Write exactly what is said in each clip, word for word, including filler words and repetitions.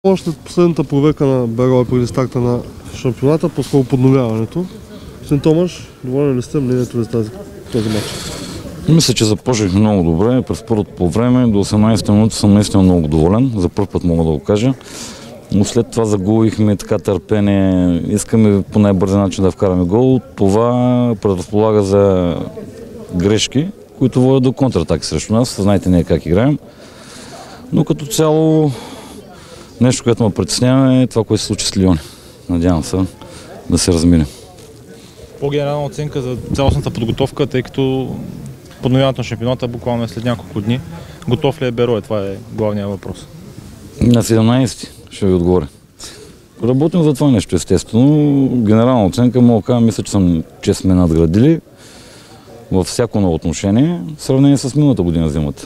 Още последната проверка на Берое преди старта на шампионата, по-скоро подновяването. Син Томаш, доволен ли сте мнението ви за тази, този матч? Мисля, че започнах много добре. През първото по време до осемнадесета минута съм наистина много доволен. За първ път мога да го кажа. Но след това загубихме така търпение. Искаме по най-бързи начин да вкараме гол. Това предразполага за грешки, които водят до контратаки срещу нас. Знаете ние как играем. Но като цяло нещо, което ме притеснява е това, което се случи с Лиони. Надявам се да се разминем. По-генерална оценка за цялостната подготовка, тъй като подновяването на шампионата буквално е след няколко дни. Готов ли е Берое? Това е главният въпрос. На седемнадесети ще ви отговоря. Работим за това нещо, естествено. Генерална оценка мога да кажа, мисля, че, съм, че сме надградили във всяко ново отношение, в сравнение с миналата година зимата.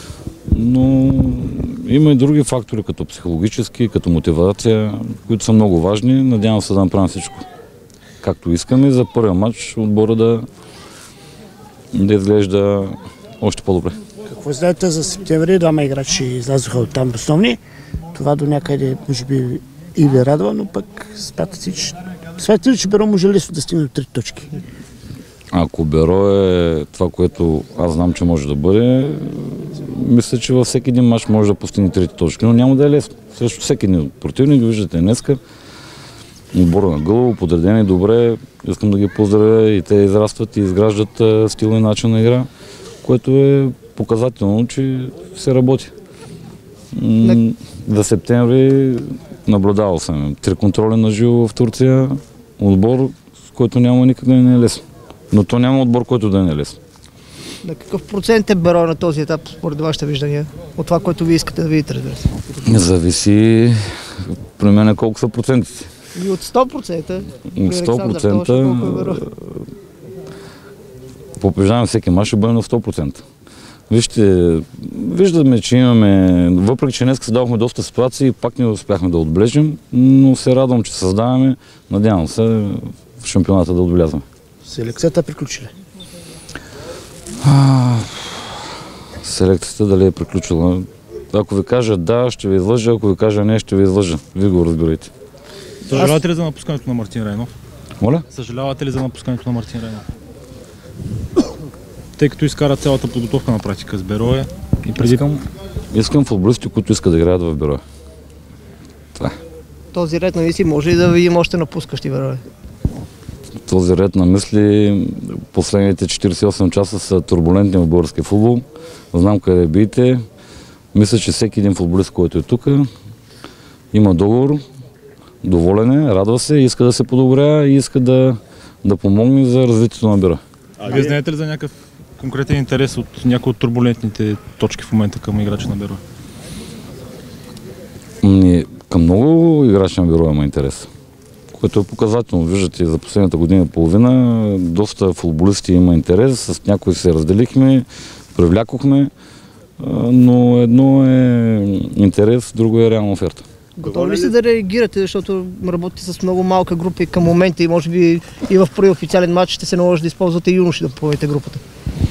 Но има и други фактори, като психологически, като мотивация, които са много важни. Надявам се да направим всичко както искаме, за първия матч отбора да, да изглежда още по-добре. Какво знаете за септември? Двама играчи излязоха от там основни. Това до някъде може би и ви радва, но пък смятате, че, смятате, че Берое може лесно да стигне до три точки. Ако Берое е това, което аз знам, че може да бъде, мисля, че във всеки един мач може да постигне трите точки, но няма да е лесно. Също всеки един противник, виждате днеска, отбора на Гълъбово, подредени добре, искам да ги поздравя и те израстват и изграждат стил и начин на игра, което е показателно, че се работи. М- за септември наблюдавал съм три контроли на живо в Турция, отбор, с който няма никак да не е лесно. Но то няма отбор, който да не е лесно. На какъв процент е Берое на този етап, според вашите виждания? От това, което ви искате да видите, разбира се? Зависи при мен колко са процентите. И от сто процента? От сто процента побеждаваме всеки мач, ще бъде на сто процента. Вижте, виждаме, че имаме, въпреки че днес създавахме доста ситуации, пак не успяхме да отбележим, но се радвам, че създаваме. Надявам се в шампионата да отбелязваме. Селекцията приключи ли? Селекцията дали е приключила? Ако ви кажа да, ще ви излъжа, ако ви кажа не, ще ви излъжа. Вие го разбирайте. Съжалявате ли за напускането на Мартин Райнов? Моля? Съжалявате ли за напускането на Мартин Райнов? Тъй като изкара цялата подготовка на практика с Берое и преди... Искам, искам футболисти, които искат да играят в Берое. Това е. Този ред на мисли може и да видим още напускащи Берое. Този ред на мисли, последните четиридесет и осем часа са турбулентни в българския футбол. Знам къде биете. Мисля, че всеки един футболист, който е тук, има договор, доволен е, радва се, иска да се подобря и иска да, да помогне за развитието на Берое. А вие знаете ли за някакъв конкретен интерес от някои от турбулентните точки в момента към играча на Берое? Ами, към много играчи на Берое има интерес, което е показателно. Виждате, за последната година и половина доста футболисти има интерес, с някои се разделихме, привлякохме, но едно е интерес, друго е реална оферта. Готови ли сте да реагирате, защото работите с много малка група и към момента и може би и в първи официален матч ще се наложи да използвате юноши да попълните групата?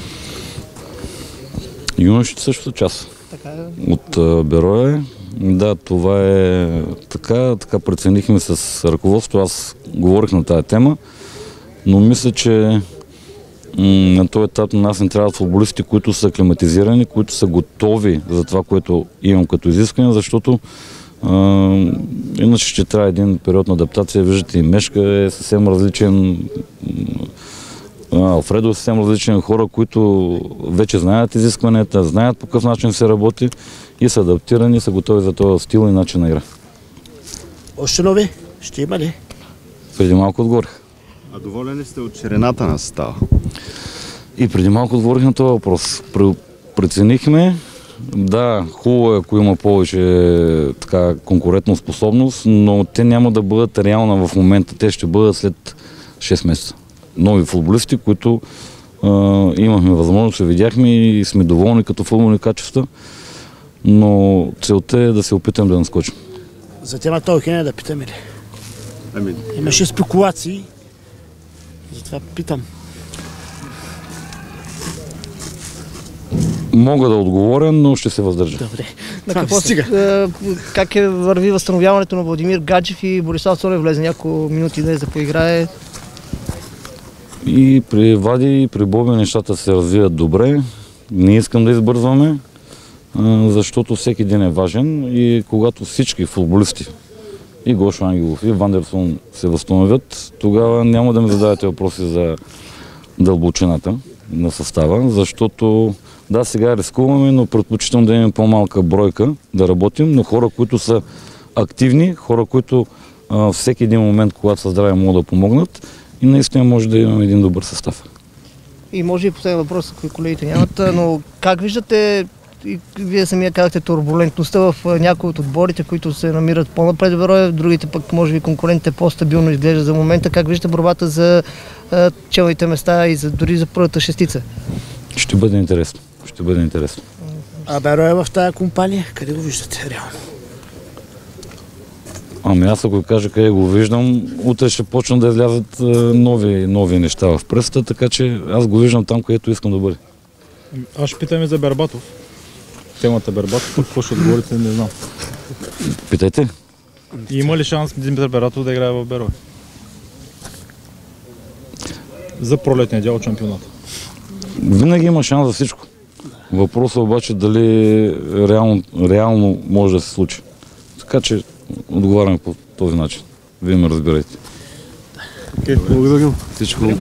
Юношите също са част Така е. от Берое. Да, това е така, така преценихме с ръководството, аз говорих на тая тема, но мисля, че на този етап на нас не трябват футболисти, които са аклиматизирани, които са готови за това, което имам като изискване, защото а, иначе ще трябва един период на адаптация. Виждате, и Мешка е съвсем различен, Алфредо е съвсем различен, хора, които вече знаят изискванията, знаят по какъв начин се работи и са адаптирани, са готови за този стил и начин на игра. Още нови? Ще има ли? Преди малко отговорих. А доволен ли сте от ширината на състава? И преди малко отговорих на този въпрос. Преценихме, да, хубаво е, ако има повече така конкурентна способност, но те няма да бъдат реална в момента, те ще бъдат след шест месеца. Нови футболисти, които а, имахме възможност, видяхме и сме доволни като футболни качества, но целта е да се опитам да наскочим. За темата Охене да питаме ли? Ами... Имаше спекулации, затова питам. Мога да отговоря, но ще се въздържа. Добре. На Това какво ми стига. се- е, как е върви възстановяването на Владимир Гаджев и Борислав Цонев влезе няколко минути днес да поиграе. И при Влади, и при Боби нещата се развият добре. Не искам да избързваме, а, защото всеки ден е важен и когато всички футболисти, и Гошо Ангелов, и Вандерсон се възстановят, тогава няма да ми задавате въпроси за дълбочината на състава, защото да, сега рискуваме, но предпочитам да имаме по-малка бройка да работим, но хора, които са активни, хора, които а, всеки един момент, когато са здрави, могат да помогнат и наистина може да имаме един добър състав. И може и последен въпрос, ако и колегите нямат, но как виждате, и вие самия казахте, турбулентността в някои от отборите, които се намират по-напред в Берое, другите пък може би конкурентите по-стабилно изглежда за момента. Как виждате борбата за а, челните места и за, дори за първата шестица? Ще бъде интересно. Ще бъде интересно. А Берое в тази компания, къде го виждате реално? Ами аз ако кажа къде го виждам, утре ще почнат да излязат а, нови, нови неща в пресата, така че аз го виждам там, където искам да бъде. Аз ще питам и за Бербатов. Темата Бербатов, какво ще отговорите, не знам. Питайте. И има ли шанс Димитър Бербатов да играе в Берое? За пролетния дял от шампионата. Винаги има шанс за всичко. Въпросът е обаче дали реално, реално може да се случи. Така че отговарям по този начин. Вие ме разбирайте. Благодарим. Всичко